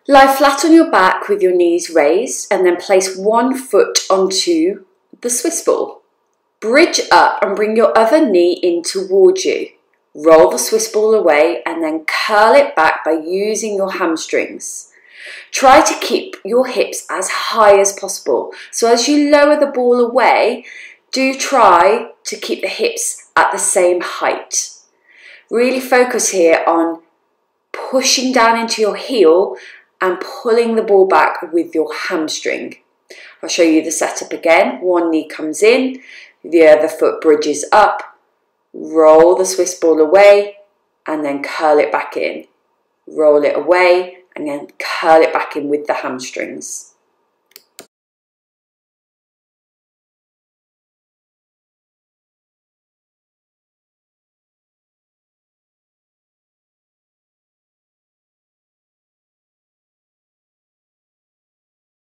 Lie flat on your back with your knees raised and then place one foot onto the Swiss ball. Bridge up and bring your other knee in towards you. Roll the Swiss ball away and then curl it back by using your hamstrings. Try to keep your hips as high as possible. So as you lower the ball away, do try to keep the hips at the same height. Really focus here on pushing down into your heel and pulling the ball back with your hamstring. I'll show you the setup again. One knee comes in, the other foot bridges up, roll the Swiss ball away and then curl it back in. Roll it away and then curl it back in with the hamstrings.